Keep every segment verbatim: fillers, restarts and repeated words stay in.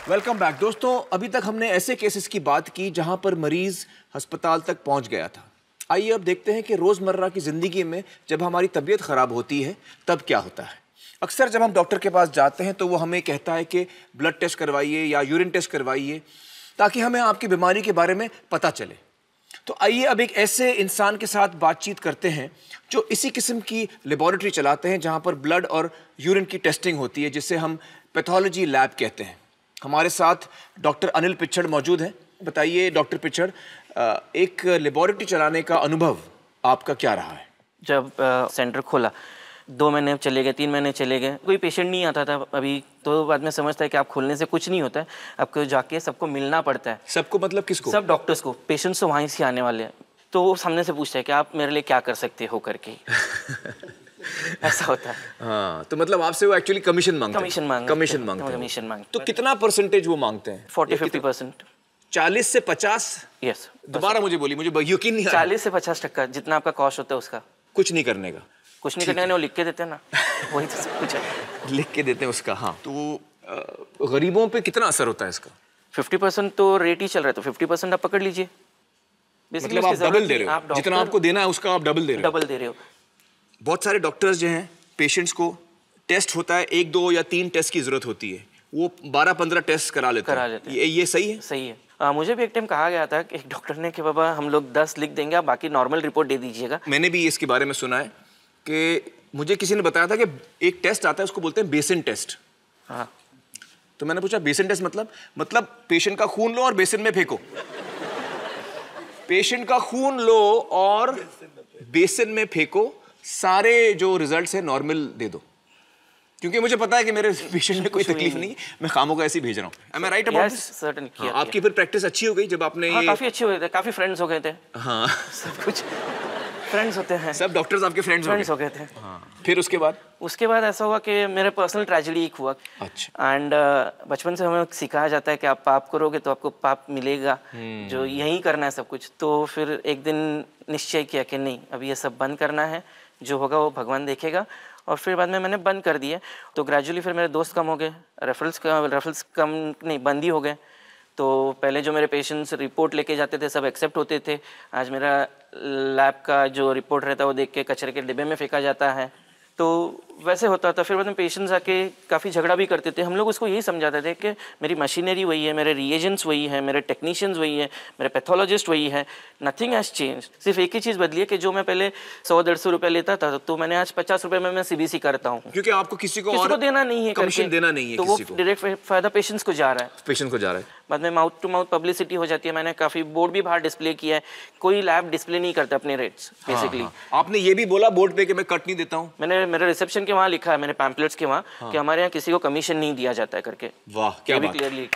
Welcome back दोस्तों। अभी तक हमने ऐसे केसेस की बात की जहां पर मरीज अस्पताल तक पहुंच गया था। आइए अब देखते हैं कि रोज़मर्रा की ज़िंदगी में जब हमारी तबीयत ख़राब होती है तब क्या होता है। अक्सर जब हम डॉक्टर के पास जाते हैं तो वो हमें कहता है कि ब्लड टेस्ट करवाइए या यूरिन टेस्ट करवाइए ताकि हमें आपकी बीमारी के बारे में पता चले। तो आइए अब एक ऐसे इंसान के साथ बातचीत करते हैं जो इसी किस्म की लेबॉरेटरी चलाते हैं जहाँ पर ब्लड और यूरिन की टेस्टिंग होती है, जिसे हम पैथोलॉजी लैब कहते हैं। हमारे साथ डॉक्टर अनिल पिच्छड़ मौजूद हैं। बताइए डॉक्टर पिच्छड़, एक लेबॉरेटरी चलाने का अनुभव आपका क्या रहा है? जब आ, सेंटर खोला, दो महीने चले गए, तीन महीने चले गए, कोई पेशेंट नहीं आता था। अभी तो बाद में समझता है कि आप खोलने से कुछ नहीं होता है, आपको जाके सबको मिलना पड़ता है। सबको मतलब किसको? सब डॉक्टर्स को। पेशेंट्स तो वहीं से आने वाले हैं, तो वो सामने से पूछता है कि आप मेरे लिए क्या कर सकते हो करके। ऐसा होता है। हाँ, तो मतलब आपसे वो एक्चुअली कमीशन मांगते हैं। कमीशन मांगते कमीशन मांगते हैं। कमीशन मांगते तो कितना परसेंटेज वो मांगते हैं? Forty fifty percent. चालीस से पचास? यस। दोबारा मुझे बोली, मुझे यकीन नहीं आ रहा। चालीस से पचास टक्का जितना आपका कॉस्ट होता है उसका। कुछ नहीं करने का? कुछ नहीं करने का, वो लिख के देते हैं ना, वही तो सब कुछ है। लिख के देते हैं उसका। हाँ, तो गरीबों पे कितना असर होता है इसका? फिफ्टी परसेंट तो रेट ही चल रहा है, तो फिफ्टी परसेंट आप पकड़ लीजिए। मतलब आप डबल दे रहे हो, जितना आपको देना है उसका आप डबल दे रहे हो। डबल दे रहे हो। बहुत सारे डॉक्टर्स जो हैं, पेशेंट्स को टेस्ट होता है, एक दो या तीन टेस्ट की जरूरत होती है, वो बारह पंद्रह टेस्ट करा लेते करा हैं। लेते हैं। ये, ये सही है? सही है। आ, मुझे भी एक टाइम कहा गया था कि एक डॉक्टर ने कि बाबा हम लोग दस लिख देंगे, आप बाकी नॉर्मल रिपोर्ट दे दीजिएगा। मैंने भी इसके बारे में सुना है कि मुझे किसी ने बताया था कि एक टेस्ट आता है उसको बोलते हैं बेसिन टेस्ट। हाँ, तो मैंने पूछा बेसिन टेस्ट मतलब? मतलब पेशेंट का खून लो और बेसिन में फेंको। पेशेंट का खून लो और बेसिन में फेंको, सारे जो रिजल्ट्स है नॉर्मल दे दो, क्योंकि मुझे पता है कि मेरे पेशेंट में कोई तकलीफ नहीं, मैं खामों को ऐसे ही भेज रहा हूँ। Am I right about this? Certainly. आपकी फिर प्रैक्टिस अच्छी हो गई जब आपने हाँ, ये... काफी अच्छे हुए थे, काफी फ्रेंड्स हो गए थे। हाँ, सब कुछ फ्रेंड्स होते हैं। सब डॉक्टर्स आपके फ्रेंड्स फ्रेंड्स हो हो गए? गए थे। हाँ। फिर उसके बाद? उसके बाद ऐसा हुआ कि मेरे पर्सनल ट्रेजेडी एक हुआ। अच्छा। एंड uh, बचपन से हमें सिखाया जाता है कि आप पाप करोगे तो आपको पाप मिलेगा, जो यही करना है सब कुछ। तो फिर एक दिन निश्चय किया कि नहीं, अभी ये सब बंद करना है, जो होगा वो भगवान देखेगा। और फिर बाद में मैंने बंद कर दिया। तो ग्रेजुअली फिर मेरे दोस्त कम हो गए, रेफरल्स रेफरल्स कम नहीं, बंद ही हो गए। तो पहले जो मेरे पेशेंट्स रिपोर्ट लेके जाते थे सब एक्सेप्ट होते थे, आज मेरा लैब का जो रिपोर्ट रहता है वो देख के कचरे के डिब्बे में फेंका जाता है। तो वैसे होता था। फिर बाद में पेशेंट्स आके काफ़ी झगड़ा भी करते थे। हम लोग उसको यही समझाते थे कि मेरी मशीनरी वही है, मेरे रिएजेंट्स वही है, मेरे टेक्नीशियंस वही है, मेरे पैथोलॉजिस्ट वही है, नथिंग हैज़ चेंज। सिर्फ एक ही चीज़ बदली है कि जो मैं पहले सौ डेढ़ सौ रुपये लेता था तो मैंने आज पचास रुपये में मैं सीबीसी करता हूँ, क्योंकि आपको किसी को किसी और को देना नहीं है, कमीशन देना नहीं है, तो किसी वो को डायरेक्ट फायदा पेशेंट्स को जा रहा है, पेशेंट को जा रहा है। बाद में माउथ टू माउथ पब्लिसिटी हो जाती है। मैंने काफ़ी बोर्ड भी बाहर डिस्प्ले किया है, कोई लैब डिस्प्ले नहीं करता अपने रेट्स बेसिकली। हाँ, हाँ। आपने ये भी बोला बोर्ड पे कि मैं कट नहीं देता हूँ? मैंने मेरे रिसेप्शन के वहाँ लिखा है, मैंने पैम्पलेट्स के वहाँ, हाँ, कि हमारे यहाँ किसी को कमीशन नहीं दिया जाता है करके। वाह, क्या बात। क्लियरली।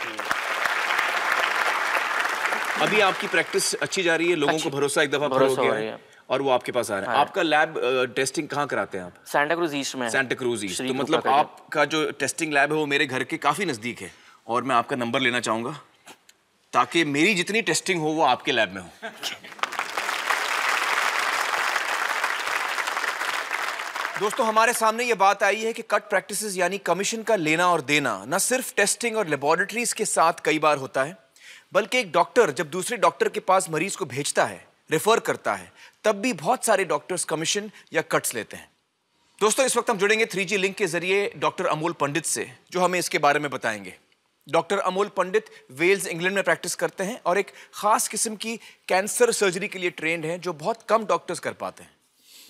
अभी आपकी प्रैक्टिस अच्छी जा रही है, लोगों को भरोसा एक दफा हो गया है और वो आपके पास आ रहे हैं। हाँ। आपका लैब टेस्टिंग कहाँ कराते हैं आप? सैंटा क्रूज ईस्ट में। Santacruz east. तो मतलब आपका जो टेस्टिंग लैब है वो मेरे घर के काफी नजदीक है, और मैं आपका नंबर लेना चाहूंगा ताकि मेरी जितनी टेस्टिंग हो वो आपके लैब में हो। दोस्तों, हमारे सामने ये बात आई है कि कट प्रैक्टिसेस यानी कमीशन का लेना और देना न सिर्फ टेस्टिंग और लेबोरेटरीज के साथ कई बार होता है, बल्कि एक डॉक्टर जब दूसरे डॉक्टर के पास मरीज को भेजता है, रेफर करता है, तब भी बहुत सारे डॉक्टर्स कमीशन या कट्स लेते हैं। दोस्तों, इस वक्त हम जुड़ेंगे थ्री जी लिंक के जरिए डॉक्टर अमोल पंडित से, जो हमें इसके बारे में बताएंगे। Doctor Amol Pandit Wales, England में प्रैक्टिस करते हैं और एक खास किस्म की कैंसर सर्जरी के लिए ट्रेंड हैं, जो बहुत कम डॉक्टर्स कर पाते हैं।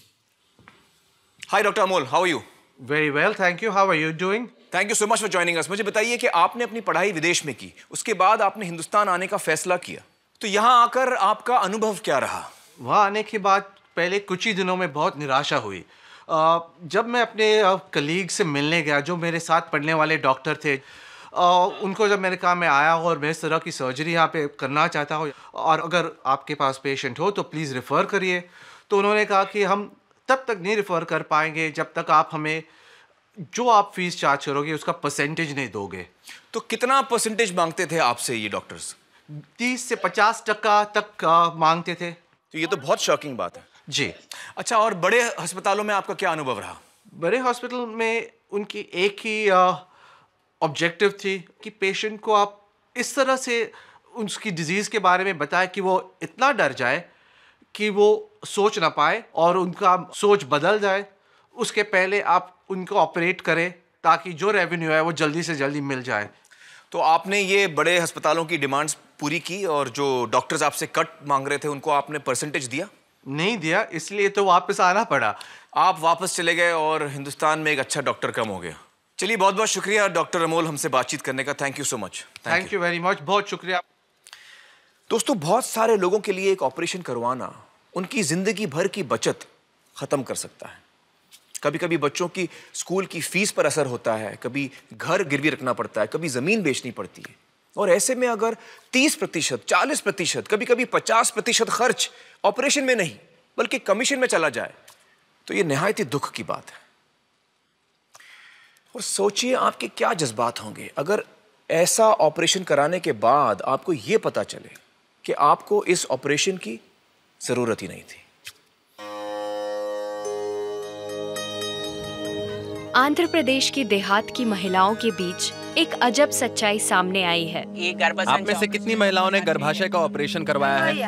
Hi doctor Amol, how are you? Very well, thank you. How are you doing? Thank you so much for joining us. मुझे बताइए कि आपने अपनी पढ़ाई विदेश में की, उसके बाद आपने हिंदुस्तान आने का फैसला किया, तो यहाँ आकर आपका अनुभव क्या रहा? वहाँ आने के बाद पहले कुछ ही दिनों में बहुत निराशा हुई। जब मैं अपने कलीग से मिलने गया, जो मेरे साथ पढ़ने वाले डॉक्टर थे, उनको जब मैंने कहा मैं आया हूँ और मैं इस तरह की सर्जरी यहाँ पे करना चाहता हूँ और अगर आपके पास पेशेंट हो तो प्लीज़ रेफ़र करिए, तो उन्होंने कहा कि हम तब तक नहीं रेफ़र कर पाएंगे जब तक आप हमें जो आप फीस चार्ज करोगे उसका परसेंटेज नहीं दोगे। तो कितना परसेंटेज मांगते थे आपसे ये डॉक्टर्स? तीस से पचास टका तक मांगते थे। तो ये तो बहुत शॉकिंग बात है जी। अच्छा, और बड़े अस्पतालों में आपका क्या अनुभव रहा? बड़े हॉस्पिटल में उनकी एक ही आ, ऑब्जेक्टिव थी कि पेशेंट को आप इस तरह से उसकी डिज़ीज़ के बारे में बताएं कि वो इतना डर जाए कि वो सोच ना पाए और उनका सोच बदल जाए। उसके पहले आप उनको ऑपरेट करें ताकि जो रेवेन्यू है वो जल्दी से जल्दी मिल जाए। तो आपने ये बड़े अस्पतालों की डिमांड्स पूरी की और जो डॉक्टर्स आपसे कट मांग रहे थे उनको आपने परसेंटेज दिया? नहीं दिया, इसलिए तो वापस आना पड़ा। आप वापस चले गए और हिंदुस्तान में एक अच्छा डॉक्टर कम हो गया। चलिए, बहुत बहुत शुक्रिया डॉक्टर अमोल हमसे बातचीत करने का। Thank you so much. Thank you very much, बहुत शुक्रिया। दोस्तों, बहुत सारे लोगों के लिए एक ऑपरेशन करवाना उनकी जिंदगी भर की बचत खत्म कर सकता है। कभी कभी बच्चों की स्कूल की फीस पर असर होता है, कभी घर गिरवी रखना पड़ता है, कभी जमीन बेचनी पड़ती है। और ऐसे में अगर तीस प्रतिशत, चालीस प्रतिशत, कभी कभी पचास प्रतिशत खर्च ऑपरेशन में नहीं बल्कि कमीशन में चला जाए तो ये निहायत ही दुख की बात है। और सोचिए आपके क्या जज्बात होंगे अगर ऐसा ऑपरेशन कराने के बाद आपको ये पता चले कि आपको इस ऑपरेशन की जरूरत ही नहीं थी। आंध्र प्रदेश की देहात की महिलाओं के बीच एक अजब सच्चाई सामने आई है। आप में से कितनी महिलाओं ने गर्भाशय का ऑपरेशन करवाया है?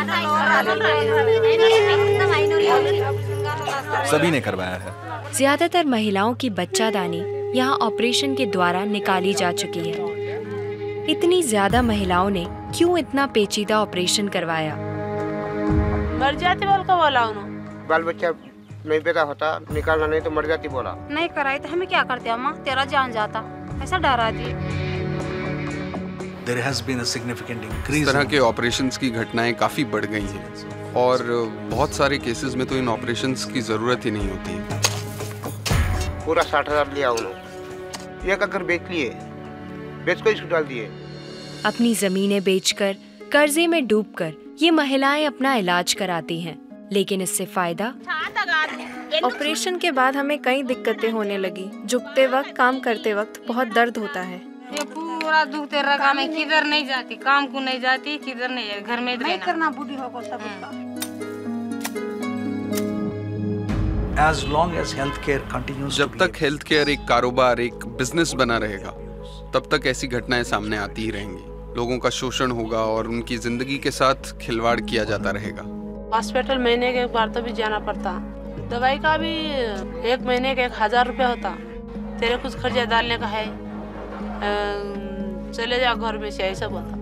सभी ने करवाया है। ज्यादातर महिलाओं की बच्चादानी यहाँ ऑपरेशन के द्वारा निकाली जा चुकी है। इतनी ज्यादा महिलाओं ने क्यों इतना पेचीदा ऑपरेशन करवाया? मर जाती बोल का बोला उन्होंने। बाल बच्चा नहीं पैदा होता, निकालना नहीं तो मर जाती बोला। नहीं कराई तो हमें क्या करते अम्मा, तेरा जान जाता, ऐसा डरा दी। There has been a significant increase. इस तरह के ऑपरेशंस की घटनाएं काफी बढ़ गई हैं और बहुत सारे केसेस में तो इन ऑपरेशंस की जरूरत ही नहीं होती। पूरा साठ हजार लिया उन्होंने, एक अगर बेच लिए, बेच को इसको डाल दिए। अपनी जमीनें बेचकर, कर्जे में डूबकर ये महिलाएं अपना इलाज कराती हैं, लेकिन इससे फायदा? ऑपरेशन के बाद हमें कई दिक्कतें होने लगी। झुकते वक्त, काम करते वक्त बहुत दर्द होता है। ये पूरा दुखते रखा, मैं किधर नहीं जाती, काम को नहीं जाती, किधर नहीं जाती, घर में नहीं करना, बूढ़ी हो सब उसका। As long as healthcare continues, जब तक हेल्थ केयर एक कारोबार, एक बिजनेस बना रहेगा, तब तक ऐसी घटनाएं सामने आती ही रहेंगी। लोगों का शोषण होगा और उनकी जिंदगी के साथ खिलवाड़ किया जाता रहेगा। हॉस्पिटल महीने के एक बार तो भी जाना पड़ता, दवाई का भी एक महीने का एक हजार रुपया होता। तेरे कुछ खर्चा डालने का है, चले जा घर में से, ऐसा बोलता।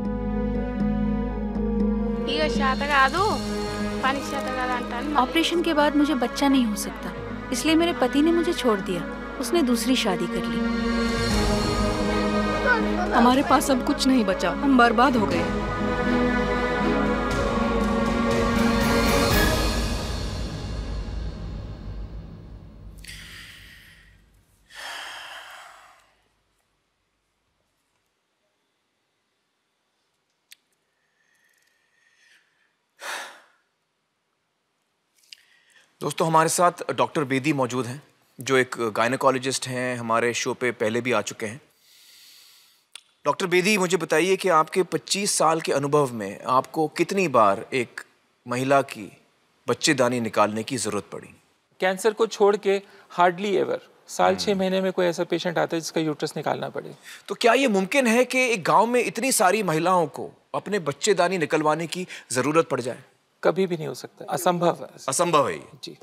ऑपरेशन के बाद मुझे बच्चा नहीं हो सकता, इसलिए मेरे पति ने मुझे छोड़ दिया। उसने दूसरी शादी कर ली। हमारे पास अब कुछ नहीं बचा, हम बर्बाद हो गए। दोस्तों, हमारे साथ डॉक्टर बेदी मौजूद हैं जो एक गायनेकोलॉजिस्ट हैं, हमारे शो पे पहले भी आ चुके हैं। डॉक्टर बेदी, मुझे बताइए कि आपके पच्चीस साल के अनुभव में आपको कितनी बार एक महिला की बच्चेदानी निकालने की ज़रूरत पड़ी? कैंसर को छोड़ के हार्डली एवर साल छः महीने में कोई ऐसा पेशेंट आता है जिसका यूट्रस निकालना पड़े। तो क्या ये मुमकिन है कि एक गाँव में इतनी सारी महिलाओं को अपने बच्चेदानी निकलवाने की ज़रूरत पड़ जाए? कभी भी नहीं हो सकता, असंभव है। असंभव है जी।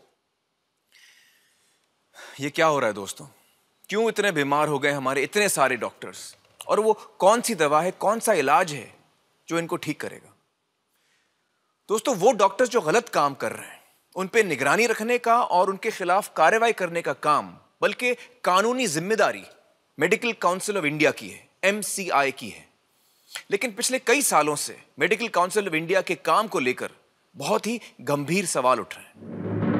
ये क्या हो रहा है दोस्तों? क्यों इतने बीमार हो गए हमारे इतने सारे डॉक्टर्स? और वो कौन सी दवा है, कौन सा इलाज है जो इनको ठीक करेगा? दोस्तों, वो डॉक्टर्स जो गलत काम कर रहे हैं उन पे निगरानी रखने का और उनके खिलाफ कार्रवाई करने का काम बल्कि कानूनी जिम्मेदारी मेडिकल काउंसिल ऑफ इंडिया की है, एम सी आई की है। लेकिन पिछले कई सालों से मेडिकल काउंसिल ऑफ इंडिया के काम को लेकर बहुत ही गंभीर सवाल उठ रहे हैं।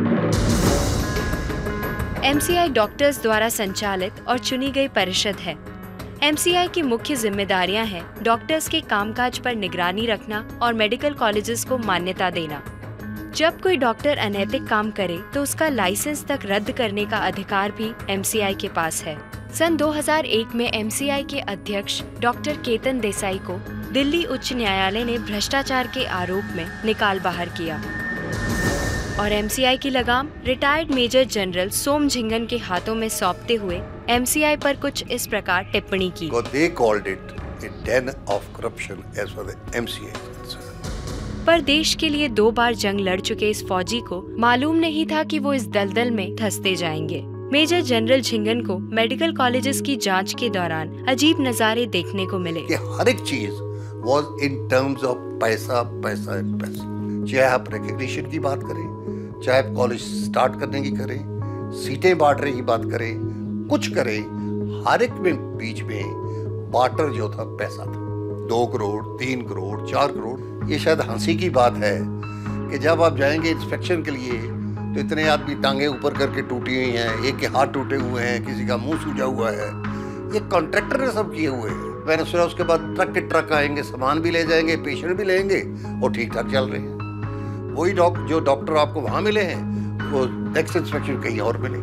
एम सी आई डॉक्टर्स द्वारा संचालित और चुनी गई परिषद है। एम सी आई की मुख्य जिम्मेदारियां हैं डॉक्टर्स के कामकाज पर निगरानी रखना और मेडिकल कॉलेजेस को मान्यता देना। जब कोई डॉक्टर अनैतिक काम करे तो उसका लाइसेंस तक रद्द करने का अधिकार भी एम सी आई के पास है। सन दो हज़ार एक में एम सी आई के अध्यक्ष डॉक्टर केतन देसाई को दिल्ली उच्च न्यायालय ने भ्रष्टाचार के आरोप में निकाल बाहर किया। और एमसीआई की लगाम retired major general Som Jhingan के हाथों में सौंपते हुए एमसीआई पर कुछ इस प्रकार टिप्पणी की। They called it a den of corruption as far as M C A is concerned. पर देश के लिए दो बार जंग लड़ चुके इस फौजी को मालूम नहीं था कि वो इस दलदल में धंसते जाएंगे। मेजर जनरल झिंगन को मेडिकल कॉलेजेस की जांच के दौरान अजीब नजारे देखने को मिले। कि हर एक चीज was in terms of पैसा पैसा पैसा। चाहे आप रिकग्निशन की बात करें, चाहे आप कॉलेज स्टार्ट करने की करें, सीटें बांटने की बात करें, कुछ करें, हर एक में बीच में बाटर जो था पैसा था। दो करोड़, तीन करोड़, चार करोड़। ये शायद हंसी की बात है कि जब आप जाएंगे इंस्पेक्शन के लिए तो इतने आदमी टांगे ऊपर करके टूटी हुई हैं, एक के हाथ टूटे हुए हैं, किसी का मुंह सूजा हुआ है। ये कॉन्ट्रैक्टर ने सब किए हुए हैं। मैंने सुना उसके बाद ट्रक के ट्रक आएंगे, सामान भी ले जाएंगे, पेशेंट भी लेंगे और ठीक ठाक चल रहे हैं। वही डॉक्टर जो डॉक्टर आपको वहां मिले हैं वो नेक्स्ट इंस्पेक्शन कहीं और मिले।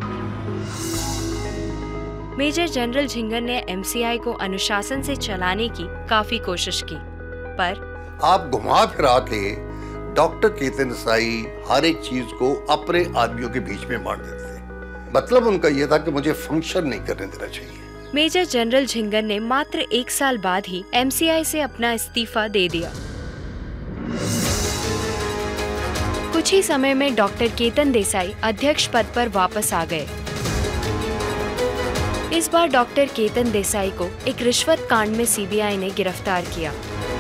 मेजर जनरल झिंगन ने एमसीआई को अनुशासन से चलाने की काफी कोशिश की, पर आप घुमा फिरा के डॉक्टर केतन देसाई हर एक चीज को अपने आदमियों के बीच में बांट देते थे। मतलब उनका यह था कि मुझे फंक्शन नहीं करने देना चाहिए। मेजर जनरल झिंगन ने मात्र एक साल बाद ही एमसीआई से अपना इस्तीफा दे दिया। कुछ ही समय में डॉक्टर केतन देसाई अध्यक्ष पद पर वापस आ गए। इस बार डॉक्टर केतन देसाई को एक रिश्वत कांड में सीबीआई ने गिरफ्तार किया।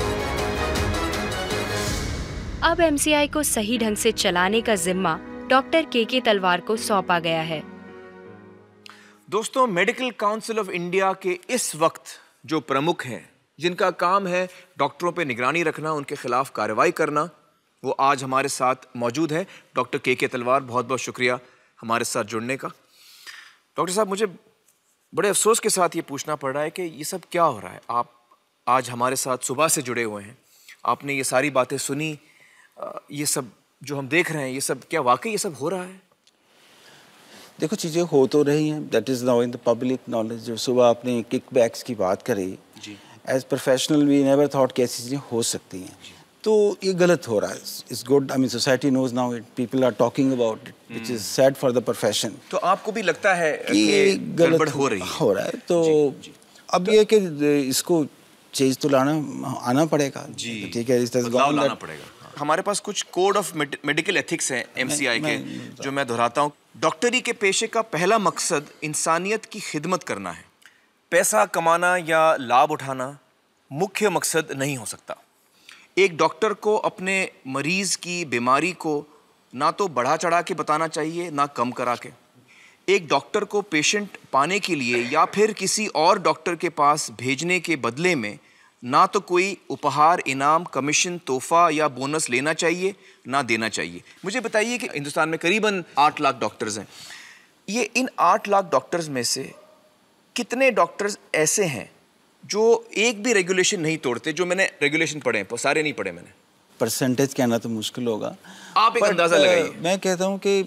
अब एमसीआई को सही ढंग से चलाने का जिम्मा डॉक्टर के के तलवार को सौंपा गया है। दोस्तों, मेडिकल काउंसिल ऑफ इंडिया के इस वक्त जो प्रमुख हैं, जिनका काम है डॉक्टरों पे निगरानी रखना, उनके खिलाफ कार्रवाई करना, वो आज हमारे साथ मौजूद हैं। डॉक्टर के के तलवार, बहुत बहुत शुक्रिया हमारे साथ जुड़ने का। डॉक्टर साहब, मुझे बड़े अफसोस के साथ ये पूछना पड़ रहा है कि ये सब क्या हो रहा है। आप आज हमारे साथ सुबह से जुड़े हुए हैं, आपने ये सारी बातें सुनी, ये सब जो हम देख रहे हैं, ये सब क्या वाकई ये सब हो रहा है? देखो, चीज़ें हो तो रही हैं, that is now in the public knowledge. जो सुबह आपने किकबैक्स की बात करी, as professional we never thought कि ऐसी चीज़ें हो सकती हैं, तो ये गलत हो रहा है। It's good, I mean society knows now it, people are talking about it, which is sad for the profession. तो आपको भी लगता है कि ये गलत हो रही है? हो रहा है, तो जी, जी। अब ये कि इसको चीज़ तो लाना आना पड़ेगा। जी, ठीक है, इस तरह लाना पड़ेगा। हमारे पास कुछ कोड ऑफ मेडिकल एथिक्स हैं एमसीआई के, जो मैं दोहराता हूँ। डॉक्टरी के पेशे का पहला मकसद इंसानियत की खिदमत करना है। पैसा कमाना या लाभ उठाना मुख्य मकसद नहीं हो सकता। एक डॉक्टर को अपने मरीज की बीमारी को ना तो बढ़ा चढ़ा के बताना चाहिए, ना कम करा के। एक डॉक्टर को पेशेंट पाने के लिए या फिर किसी और डॉक्टर के पास भेजने के बदले में ना तो कोई उपहार, इनाम, कमीशन, तोहफा या बोनस लेना चाहिए, ना देना चाहिए। मुझे बताइए कि हिंदुस्तान में करीबन आठ लाख डॉक्टर्स हैं। ये इन आठ लाख डॉक्टर्स में से कितने डॉक्टर्स ऐसे हैं जो एक भी रेगुलेशन नहीं तोड़ते? जो मैंने रेगुलेशन पढ़े हैं, सारे नहीं पढ़े मैंने। परसेंटेज कहना तो मुश्किल होगा, आप एक अंदाजा लगाइए। मैं कहता हूँ कि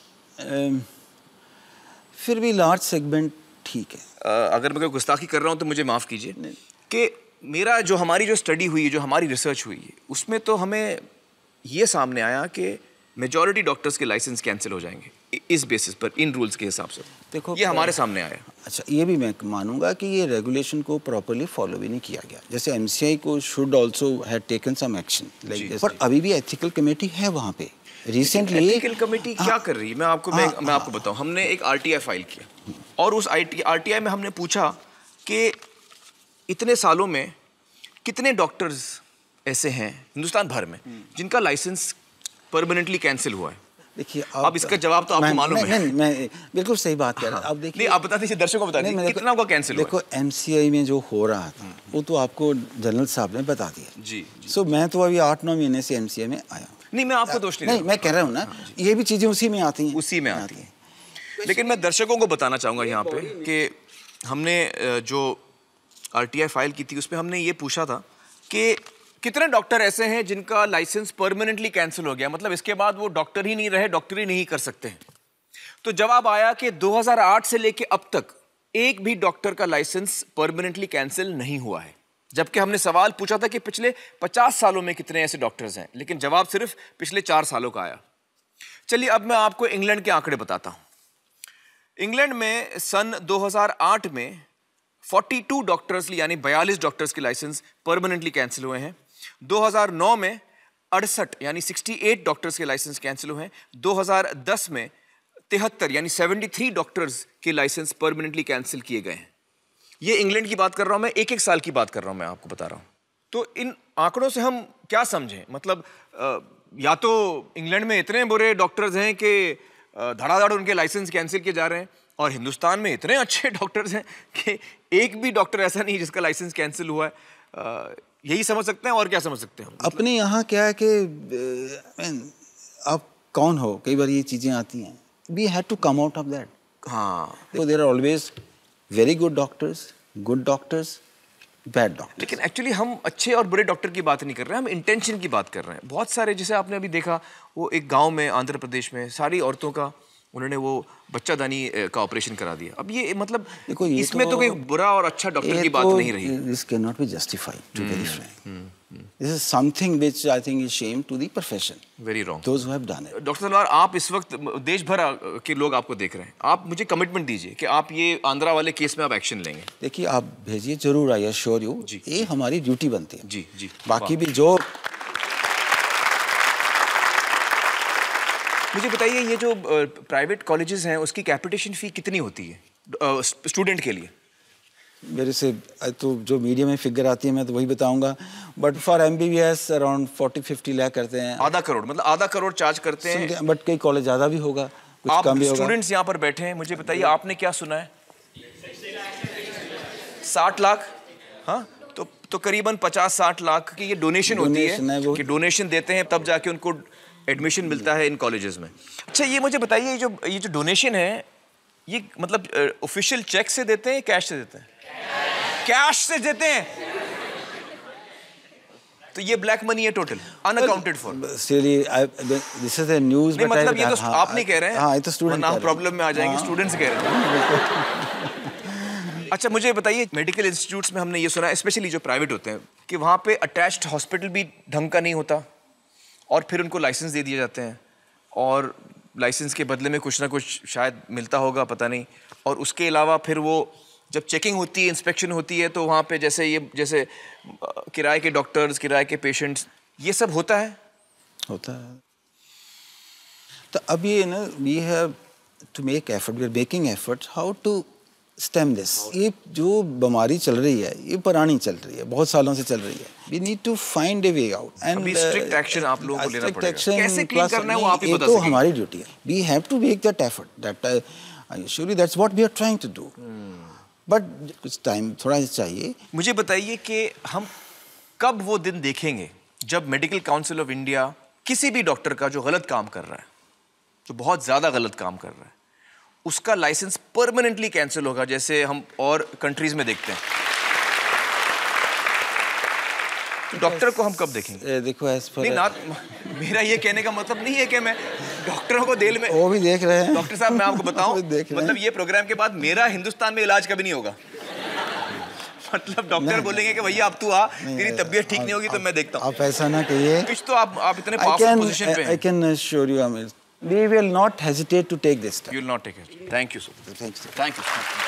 फिर भी लार्ज सेगमेंट ठीक है। आ, अगर मैं कोई गुस्ताखी कर रहा हूँ तो मुझे माफ़ कीजिए कि मेरा जो हमारी जो स्टडी हुई है, जो हमारी रिसर्च हुई है, उसमें तो हमें ये सामने आया कि मेजॉरिटी डॉक्टर्स के लाइसेंस कैंसिल हो जाएंगे इस बेसिस पर, इन रूल्स के हिसाब से। देखो, ये हमारे सामने आया। अच्छा, ये भी मैं मानूंगा कि ये रेगुलेशन को प्रॉपर्ली फॉलो भी नहीं किया गया। जैसे एमसीआई को should also have taken some action like this, पर अभी भी एथिकल कमेटी है वहाँ पे। रिसेंटली एथिकल कमेटी क्या कर रही है? मैं आपको मैं, मैं आपको बताऊं, हमने एक आरटीआई फाइल किया और उस आरटीआई में हमने पूछा कि इतने सालों में कितने डॉक्टर्स ऐसे हैं हिंदुस्तान भर में जिनका लाइसेंस परमानेंटली कैंसिल हुआ है। देखिए, अब इसका जवाब तो आपको मालूम है। नहीं, मैं बिल्कुल सही बात कह रहा हूँ। अब देखिए, नहीं, आप बता दीजिए, दर्शकों को बता दीजिए कितना का कैंसिल हुआ। देखो, एमसीआई में जो हो रहा था वो तो आपको जनरल साहब ने बता दिया। जी, जी। सो मैं तो अभी आठ नौ महीने से एमसीआई में आया। नहीं, मैं आपको दोष नहीं, नहीं मैं कह रहा हूँ ना, ये भी चीजें उसी में आती हैं, उसी में आती हैं। लेकिन मैं दर्शकों को बताना चाहूँगा यहाँ पे कि हमने जो आरटीआई फाइल की थी उसमें हमने ये पूछा था कि कितने डॉक्टर ऐसे हैं जिनका लाइसेंस परमानेंटली कैंसिल हो गया, मतलब इसके बाद वो डॉक्टर ही नहीं रहे, डॉक्टरी नहीं कर सकते हैं। तो जवाब आया कि दो हज़ार आठ से लेके अब तक एक भी डॉक्टर का लाइसेंस परमानेंटली कैंसिल नहीं हुआ है। जबकि हमने सवाल पूछा था कि पिछले पचास सालों में कितने ऐसे डॉक्टर्स हैं, लेकिन जवाब सिर्फ पिछले चार सालों का आया। चलिए अब मैं आपको इंग्लैंड के आंकड़े बताता हूँ। इंग्लैंड में सन दो हज़ार आठ में बयालीस डॉक्टर्स यानी बयालीस डॉक्टर्स के लाइसेंस परमानेंटली कैंसिल हुए हैं। दो हज़ार नौ में अड़सठ यानी अड़सठ डॉक्टर्स के लाइसेंस कैंसिल हुए हैं। दो हज़ार दस में तिहत्तर यानी तिहत्तर डॉक्टर्स के लाइसेंस परमानेंटली कैंसिल किए गए हैं। ये इंग्लैंड की बात कर रहा हूँ मैं, एक एक साल की बात कर रहा हूँ मैं आपको बता रहा हूँ। तो इन आंकड़ों से हम क्या समझें? मतलब आ, या तो इंग्लैंड में इतने बुरे डॉक्टर्स हैं कि धड़ाधड़ उनके लाइसेंस कैंसिल किए जा रहे हैं, और हिंदुस्तान में इतने अच्छे डॉक्टर्स हैं कि एक भी डॉक्टर ऐसा नहीं जिसका लाइसेंस कैंसिल हुआ है। आ, यही समझ सकते हैं और क्या समझ सकते हैं? अपने यहाँ क्या है कि आप कौन हो, कई बार ये चीज़ें आती हैं। We have to come out of that. हाँ, तो there are always very good doctors, good doctors, bad doctor. लेकिन एक्चुअली हम अच्छे और बुरे डॉक्टर की बात नहीं कर रहे हैं, हम इंटेंशन की बात कर रहे हैं। बहुत सारे, जैसे आपने अभी देखा, वो एक गांव में आंध्र प्रदेश में सारी औरतों का उन्होंने वो बच्चादानी का ऑपरेशन करा दिया। अब ये मतलब इसमें तो, तो कोई बुरा और अच्छा डॉक्टर की बात तो नहीं रही। This can not be justified, to be very frank. This is something which I think is shame to the profession. Very wrong. Those who have done it. Doctor Talwar, आप इस वक्त देश भर के लोग आपको देख रहे हैं, आप मुझे कमिटमेंट दीजिए कि आप ये आंध्रा वाले केस में आप एक्शन लेंगे। देखिए, आप भेजिए जरूर, आई एश्योर यू। ये हमारी ड्यूटी बनती है। जी जी। बाकी भी जो, मुझे बताइए, ये जो प्राइवेट कॉलेजेस हैं उसकी कैपिटेशन फी कितनी होती है स्टूडेंट के लिए? मेरे से तो जो मीडिया में फिगर आती है मैं तो वही बताऊंगा, but for MBBS around forty fifty lakh करते हैं। आधा करोड़, मतलब आधा करोड़ चार्ज करते हैं। बट कई कॉलेज ज़्यादा भी होगा, कुछ आप कम भी होगा। स्टूडेंट्स यहाँ पर बैठे हैं, मुझे बताइए आपने क्या सुना है? साठ लाख? हाँ, तो तो करीबन पचास साठ लाख की ये डोनेशन होती है कि डोनेशन देते हैं तब जाके उनको एडमिशन मिलता है इन कॉलेजेस में। अच्छा, ये मुझे बताइए, ये जो ये जो डोनेशन है, ये मतलब ऑफिशियल चेक से देते हैं, कैश से देते हैं? कैश से देते हैं। तो ये ब्लैक मनी है total, unaccounted for. This is the news. नहीं, मतलब ये तो आप नहीं कह रहे हैं। हाँ, ये तो स्टूडेंट ना प्रॉब्लम में आ जाएंगे, स्टूडेंट्स कह रहे हैं। अच्छा, मुझे बताइए, मेडिकल इंस्टीट्यूट्स में हमने ये सुना, स्पेशली जो प्राइवेट होते हैं, कि वहाँ पे अटैच्ड हॉस्पिटल भी ढंग का नहीं होता, और फिर उनको लाइसेंस दे दिए जाते हैं, और लाइसेंस के बदले में कुछ ना कुछ शायद मिलता होगा, पता नहीं। और उसके अलावा फिर वो जब चेकिंग होती है, इंस्पेक्शन होती है, तो वहाँ पे जैसे ये जैसे किराए के डॉक्टर्स, किराए के पेशेंट्स, ये सब होता है होता है तो अब ये ना, we have to make effort, we are making effort how to stem this. ये जो बीमारी चल रही है, ये पुरानी चल रही है, बहुत सालों से चल रही है। We need to find a way out and strict action आप लोगों को लेना पड़ेगा। कैसे क्लीन करना है वो आप ही बता सकते हैं। तो हमारी ड्यूटी है। We have to make that effort, that I assure you that's what we are trying to do. But कुछ टाइम थोड़ा चाहिए। मुझे बताइए कि हम कब वो दिन देखेंगे जब मेडिकल काउंसिल ऑफ इंडिया किसी भी डॉक्टर का जो गलत काम कर रहा है, जो बहुत ज्यादा गलत काम कर रहा है, उसका लाइसेंस परमानेंटली कैंसिल होगा, जैसे हम और कंट्रीज में देखते हैं। डॉक्टर को हम कब देखेंगे? देखो, एज पर नहीं, ना, मेरा ये कहने का मतलब नहीं है कि मैं डॉक्टरों को दिल में, वो भी देख रहे हैं। डॉक्टर साहब, मैं आपको बताऊं, मतलब ये प्रोग्राम के बाद मेरा हिंदुस्तान में इलाज कभी नहीं होगा। मतलब डॉक्टर बोलेंगे कि भैया अब तू आ, तेरी तबीयत ठीक नहीं होगी तो मैं देखता हूं। आप ऐसा ना कहिए। कुछ तो आप आप इतने पावरफुल पोजीशन पे हैं। I can assure you, we will not hesitate to take this step. You will not take it. Thank you, sir. Thank you. Thank you.